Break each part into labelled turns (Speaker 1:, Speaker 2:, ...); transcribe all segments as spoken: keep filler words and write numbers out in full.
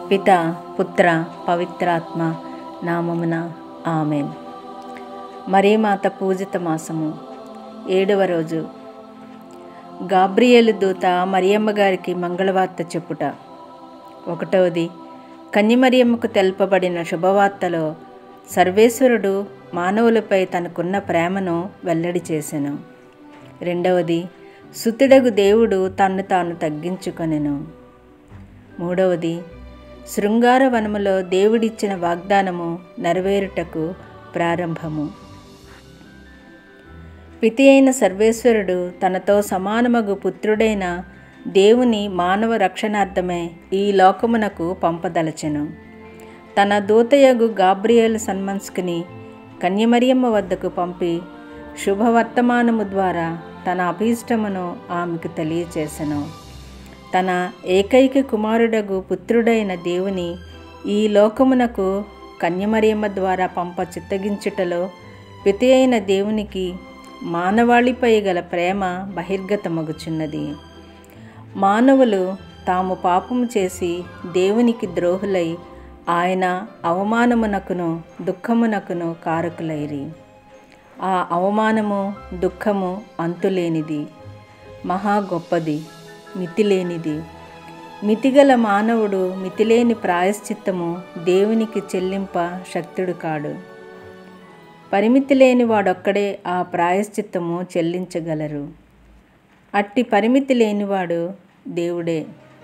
Speaker 1: పిత పుత్ర పవిత్రాత్మ నామమున ఆమెన్. మరీమాత పూజిత మాసము ఏడవ రోజు. గాబ్రియేలు దూత మరియమ్మ గారికి మంగళవార్త చెప్పుట. ఒకటవది, కన్యమరియమ్మకు తెల్పబడిన శుభవార్తలో సర్వేశ్వరుడు మానవులపై తనకున్న ప్రేమను వెల్లడి చేసెను. రెండవది, సుతుడగు దేవుడు తన్ను తాను తగ్గించుకొనెను. మూడవది, శృంగార వనములో దేవుడిచ్చిన వాగ్దానము నెరవేరుటకు ప్రారంభము. పితి అయిన సర్వేశ్వరుడు తనతో సమానమగు పుత్రుడైన దేవుని మానవ రక్షణార్థమే ఈ లోకమునకు పంపదలచెను. తన దూతయగు గాబ్రియేలు సన్మన్స్కుని కన్యమరియమ్మ వద్దకు పంపి శుభవర్తమానము ద్వారా తన అభీష్టమును ఆమెకు తెలియచేసెను. తన ఏకైక కుమారుడగు పుత్రుడైన దేవుని ఈ లోకమునకు కన్యమరియమ్మ ద్వారా పంప చిత్తగించుటలో పితి అయిన దేవునికి మానవాళిపై గల ప్రేమ బహిర్గతమగుచున్నది. మానవులు తాము పాపము చేసి దేవునికి ద్రోహులై ఆయన అవమానమునకును దుఃఖమునకును కారకులైరి. ఆ అవమానము దుఃఖము అంతులేనిది, మహా గొప్పది, మితిలేనిది. మితిగల మానవుడు మితిలేని ప్రాయశ్చిత్తము దేవునికి చెల్లింప శక్తుడు కాడు. పరిమితి లేని వాడొక్కడే ఆ ప్రాయశ్చిత్తము చెల్లించగలరు. అట్టి పరిమితి లేనివాడు దేవుడే.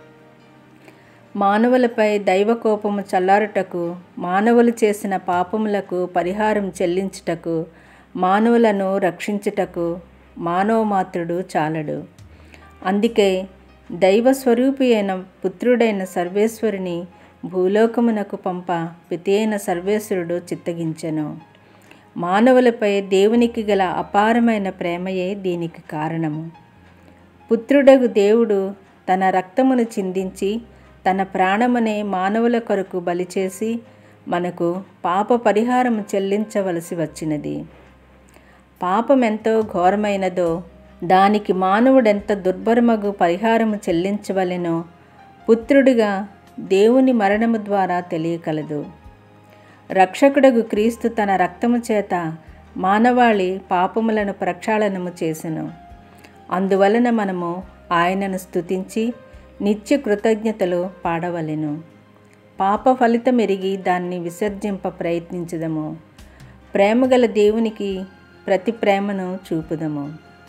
Speaker 1: మానవులపై దైవకోపము చల్లారుటకు, మానవులు చేసిన పాపములకు పరిహారం చెల్లించుటకు, మానవులను రక్షించుటకు మానవమాత్రుడు చాలడు. అందుకే దైవస్వరూపి అయిన పుత్రుడైన సర్వేశ్వరుని భూలోకమునకు పంప పితి అయిన సర్వేశ్వరుడు చిత్తగించెను. మానవులపై దేవునికి గల అపారమైన ప్రేమయే దీనికి కారణము. పుత్రుడగు దేవుడు తన రక్తమును చిందించి తన ప్రాణమునే మానవుల కొరకు బలిచేసి మనకు పాప పరిహారము చెల్లించవలసి వచ్చినది. పాపమెంతో ఘోరమైనదో దానికి మానవుడెంత దుర్భరమగు పరిహారము చెల్లించవలెనో పుత్రుడిగా దేవుని మరణము ద్వారా తెలియకలదు. రక్షకుడగు క్రీస్తు తన రక్తము చేత మానవాళి పాపములను ప్రక్షాళనము చేసెను. అందువలన మనము ఆయనను స్తుతించి నిత్య కృతజ్ఞతలు పాడవలెను. పాప ఫలితమెరిగి దాన్ని విసర్జింప ప్రయత్నించదము. ప్రేమగల దేవునికి ప్రతి ప్రేమను చూపుదము.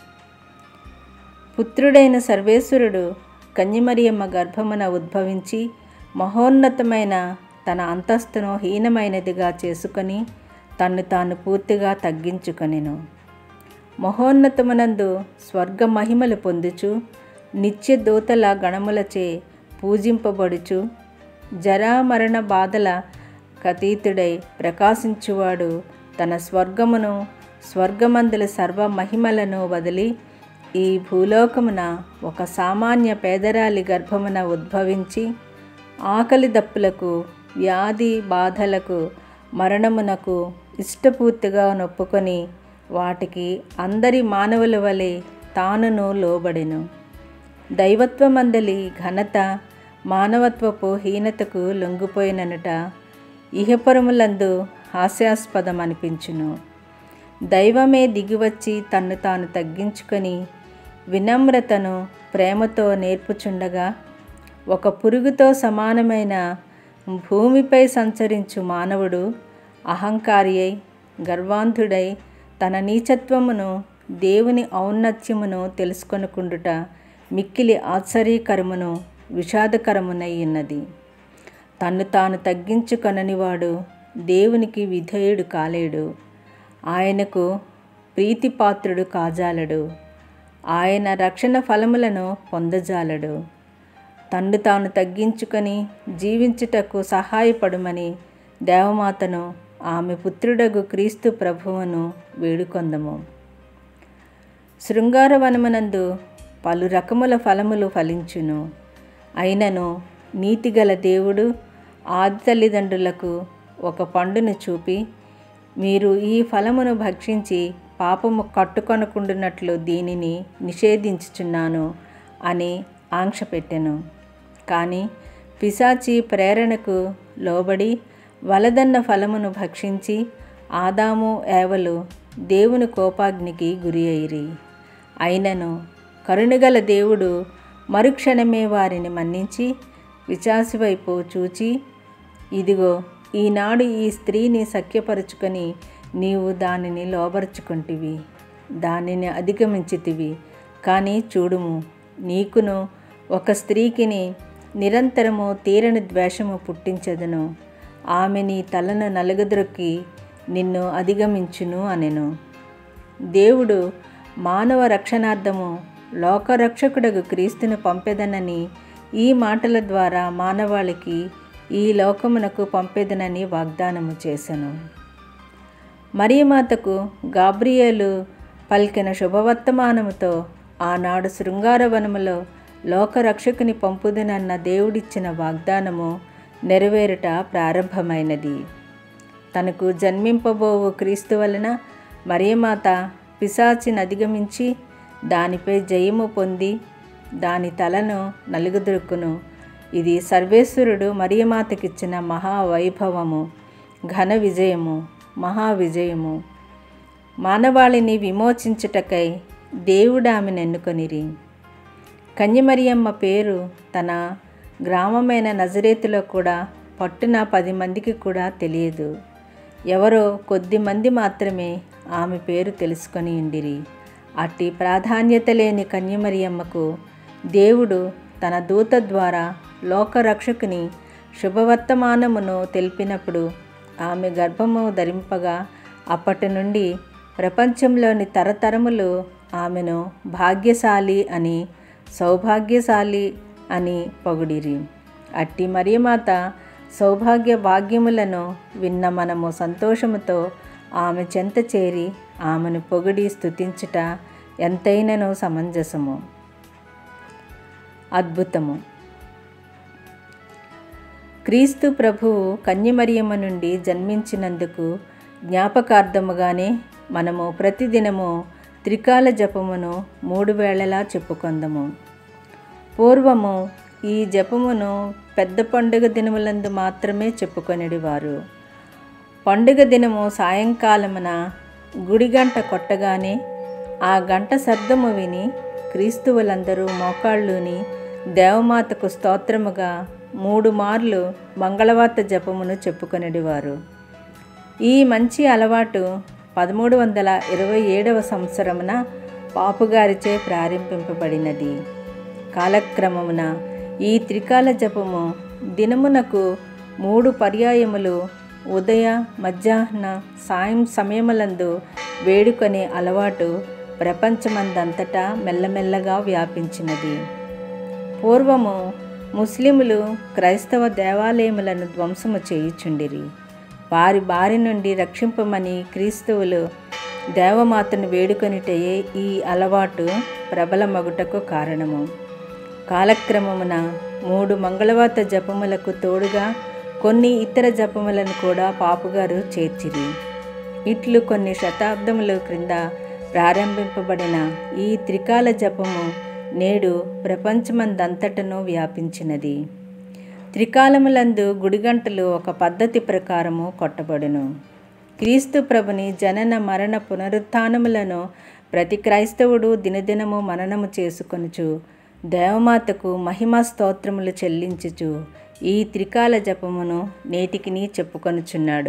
Speaker 1: పుత్రుడైన సర్వేశ్వరుడు కన్యమరియమ్మ గర్భమున ఉద్భవించి మహోన్నతమైన తన అంతస్తును హీనమైనదిగా చేసుకొని తన్ను తాను పూర్తిగా తగ్గించుకొనెను. మహోన్నతమునందు స్వర్గ మహిమలు పొందుచు నిత్య దూతల గణములచే పూజింపబడుచు జరామరణ బాధల కతీతుడై ప్రకాశించువాడు తన స్వర్గమును స్వర్గమందుల సర్వ మహిమలను వదిలి ఈ భూలోకమున ఒక సామాన్య పేదరాలి గర్భమున ఉద్భవించి ఆకలి దప్పులకు, వ్యాధి బాధలకు, మరణమునకు ఇష్టపూర్తిగా నొప్పుకొని వాటికి అందరి మానవుల వలె తానును లోబడెను. దైవత్వమందలి ఘనత మానవత్వపు హీనతకు లొంగిపోయిననుట ఇహపరములందు హాస్యాస్పదం అనిపించును. దైవమే దిగివచ్చి తన్ను తాను తగ్గించుకొని వినమ్రతను ప్రేమతో నేర్పుచుండగా ఒక పురుగుతో సమానమైన భూమిపై సంచరించు మానవుడు అహంకారి అయి గర్వాంధుడై తన నీచత్వమును దేవుని ఔన్నత్యమును తెలుసుకొనుకుండుట మిక్కిలి ఆశ్చర్యకరమును విషాదకరమునై ఉన్నది. తన్ను తాను తగ్గించుకొననివాడు దేవునికి విధేయుడు కాలేడు. ఆయనకు ప్రీతిపాత్రుడు కాజాలడు. ఆయన రక్షణ ఫలములను పొందజాలడు. తన్ను తాను తగ్గించుకొని జీవించుటకు సహాయపడుమని దేవమాతను ఆమె పుత్రుడగు క్రీస్తు ప్రభువును వేడుకొందము. శృంగారవనమునందు పలు రకముల ఫలములు ఫలించును. అయినను నీతిగల దేవుడు ఆది తల్లిదండ్రులకు ఒక పండును చూపి, మీరు ఈ ఫలమును భక్షించి పాపము కట్టుకొనకుండునట్లు దీనిని నిషేధించుచున్నాను అని ఆంక్ష పెట్టెను. కానీ పిశాచి ప్రేరణకు లోబడి వలదన్న ఫలమును భక్షించి ఆదాము ఏవలు దేవుని కోపాగ్నికి గురి అయిరి. అయినను కరుణగల దేవుడు మరుక్షణమే వారిని మన్నించి పిశాచి వైపు చూచి, ఇదిగో ఈనాడు ఈ స్త్రీని సఖ్యపరుచుకొని నీవు దానిని లోబరుచుకుంటివి, దానిని అధిగమించితివి. కానీ చూడుము, నీకును ఒక స్త్రీకిని నిరంతరము తీరని ద్వేషము పుట్టించదును. ఆమె నీ తలను నలుగద్రొక్కి నిన్ను అధిగమించును అనెను. దేవుడు మానవ రక్షణార్థము లోకరక్షకుడగు క్రీస్తును పంపెదనని ఈ మాటల ద్వారా మానవాళికి ఈ లోకమునకు పంపెదనని వాగ్దానము చేసెను. మరియమాతకు గాబ్రియేలు పలికిన శుభవర్తమానముతో ఆనాడు శృంగారవనములో లోకరక్షకుని పంపుదనన్న దేవుడిచ్చిన వాగ్దానము నెరవేరుట ప్రారంభమైనది. తనకు జన్మింపబోవు క్రీస్తు వలన మరియమాత పిశాచిని అధిగమించి దానిపై జయము పొంది దాని తలను నలుగుదొరుకును. ఇది సర్వేశ్వరుడు మరియమాతకిచ్చిన మహావైభవము, ఘన విజయము, మహావిజయము. మానవాళిని విమోచించుటకై దేవుడు ఆమెను ఎన్నుకొనిరి. కన్యమరియమ్మ పేరు తన గ్రామమైన నజరేతులో కూడా పట్టున పది మందికి కూడా తెలియదు. ఎవరో కొద్ది మంది మాత్రమే ఆమె పేరు తెలుసుకొని ఉండిరి. అట్టి ప్రాధాన్యత లేని కన్యమరియమ్మకు దేవుడు తన దూత ద్వారా లోకరక్షకుని శుభవర్తమానమును తెలిపినప్పుడు ఆమె గర్భము ధరింపగా అప్పటి నుండి ప్రపంచంలోని తరతరములు ఆమెను భాగ్యశాలి అని, సౌభాగ్యశాలి అని పొగిడిరి. అట్టి మరియమాత సౌభాగ్య భాగ్యములను విన్న మనము సంతోషముతో ఆమె చెంత చేరి ఆమెను పొగిడి స్తుతించుట ఎంతైనను సమంజసము. అద్భుతము. క్రీస్తు ప్రభువు కన్యమరియమ్మ నుండి జన్మించినందుకు జ్ఞాపకార్థముగానే మనము ప్రతిదినము త్రికాల జపమును మూడు వేళలా చెప్పుకొందము. పూర్వము ఈ జపమును పెద్ద పండుగ దినములందు మాత్రమే చెప్పుకొనిడివారు. పండుగ దినము సాయంకాలమున గుడి గంట కొట్టగానే ఆ గంట శబ్దము విని క్రీస్తువులందరూ మోకాళ్ళుని దేవమాతకు స్తోత్రముగా మూడు మార్లు మంగళవార్త జపమును చెప్పుకొనిడివారు. ఈ మంచి అలవాటు పదమూడు వందల ఇరవై ఏడవ సంవత్సరమున పాపుగారిచే ప్రారంభింపబడినది. కాలక్రమమున ఈ త్రికాల జపము దినమునకు మూడు పర్యాయములు ఉదయ, మధ్యాహ్న, సాయం సమయములందు వేడుకొనే అలవాటు ప్రపంచమందంతటా మెల్లమెల్లగా వ్యాపించినది. పూర్వము ముస్లిములు క్రైస్తవ దేవాలయములను ధ్వంసము చేయుచుండిరి. వారి బారి నుండి రక్షింపమని క్రీస్తువులు దేవమాతను వేడుకొనిటయే ఈ అలవాటు ప్రబలమగుటకు కారణము. కాలక్రమమున మూడు మంగళవార్త జపములకు తోడుగా కొన్ని ఇతర జపములను కూడా పాపుగారు చేర్చిరి. ఇట్లు కొన్ని శతాబ్దముల క్రింద ప్రారంభింపబడిన ఈ త్రికాల జపము నేడు ప్రపంచమందంతటను వ్యాపించినది. త్రికాలములందు గుడిగంటలు ఒక పద్ధతి ప్రకారము కొట్టబడును. క్రీస్తు ప్రభుని జనన మరణ పునరుత్థానములను ప్రతి క్రైస్తవుడు దినదినము మననము చేసుకొనుచు దేవమాతకు మహిమా స్తోత్రములు చెల్లించుచు ఈ త్రికాల జపమును నేటికిని చెప్పుకొనుచున్నాడు.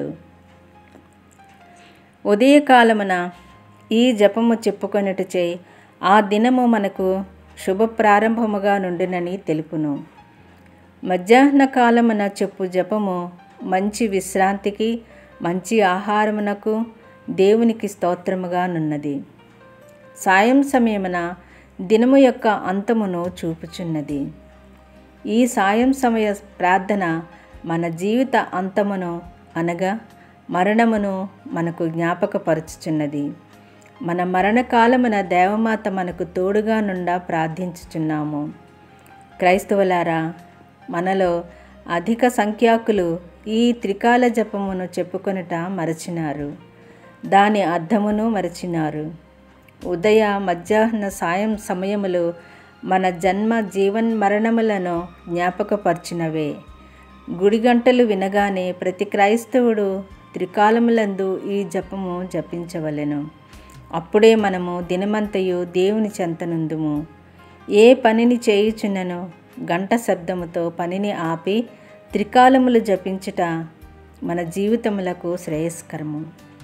Speaker 1: ఉదయకాలమున ఈ జపము చెప్పుకొనుటచే ఆ దినము మనకు శుభ ప్రారంభముగా నుండునని తెలుపును. మధ్యాహ్న కాలమున చెప్పు జపము మంచి విశ్రాంతికి, మంచి ఆహారమునకు, దేవునికి స్తోత్రముగా నున్నది. సాయం సమయమున దినము యొక్క అంతమును చూపుచున్నది. ఈ సాయం సమయ ప్రార్థన మన జీవిత అంతమును అనగా మరణమును మనకు జ్ఞాపకపరచుచున్నది. మన మరణకాలమున దేవమాత మనకు తోడుగా నుండా ప్రార్థించుచున్నాము. క్రైస్తవులారా, మనలో అధిక సంఖ్యాకులు ఈ త్రికాల జపమును చెప్పుకొనుట మరచినారు. దాని అర్థమును మరచినారు. ఉదయ, మధ్యాహ్న, సాయం సమయములు మన జన్మ జీవన్ మరణములను జ్ఞాపకపరచినవే. గుడి గంటలు వినగానే ప్రతి క్రైస్తవుడు త్రికాలములందు ఈ జపము జపించవలెను. అప్పుడే మనము దినమంతయు దేవుని చెంతనుందుము. ఏ పనిని చేయుచున్నను గంట శబ్దముతో పనిని ఆపి త్రికాలములు జపించుట మన జీవితములకు శ్రేయస్కరము.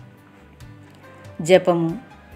Speaker 1: జపము.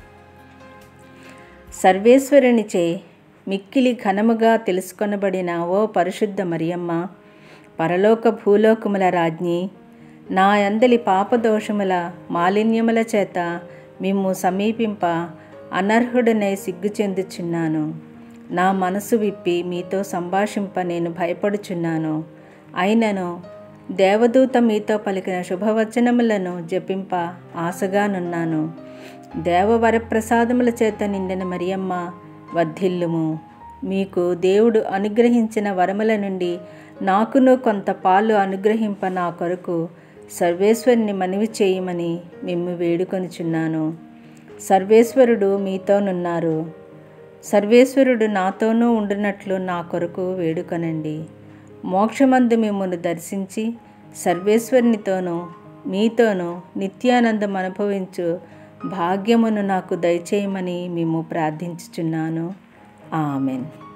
Speaker 1: సర్వేశ్వరునిచే మిక్కిలి ఘనముగా తెలుసుకొనబడిన ఓ పరిశుద్ధ మరియమ్మ, పరలోక భూలోకముల రాజ్ఞి, నా యందలి పాపదోషముల మాలిన్యముల చేత మిమ్ము సమీపింప అనర్హుడనై సిగ్గు చెందుచున్నాను. నా మనసు విప్పి మీతో సంభాషింప నేను భయపడుచున్నాను. అయినను దేవదూత మీతో పలికిన శుభవచనములను జపింప ఆశగానున్నాను. దేవవరప్రసాదముల చేత నిండిన మరియమ్మ, వర్ధిల్లుము. మీకు దేవుడు అనుగ్రహించిన వరముల నుండి నాకును కొంత పాలు అనుగ్రహింప నా కొరకు సర్వేశ్వరుని మనవి చేయమని మిమ్ము వేడుకొనుచున్నాను. సర్వేశ్వరుడు మీతోనున్నారు. సర్వేశ్వరుడు నాతోనూ ఉండునట్లు నా కొరకు వేడుకొనండి. మోక్షమందు మిమ్మును దర్శించి సర్వేశ్వరునితోనూ మీతోనూ నిత్యానందం అనుభవించు భాగ్యమును నాకు దయచేయమని మిమ్ము ప్రార్థించుచున్నాను. ఆమెన్.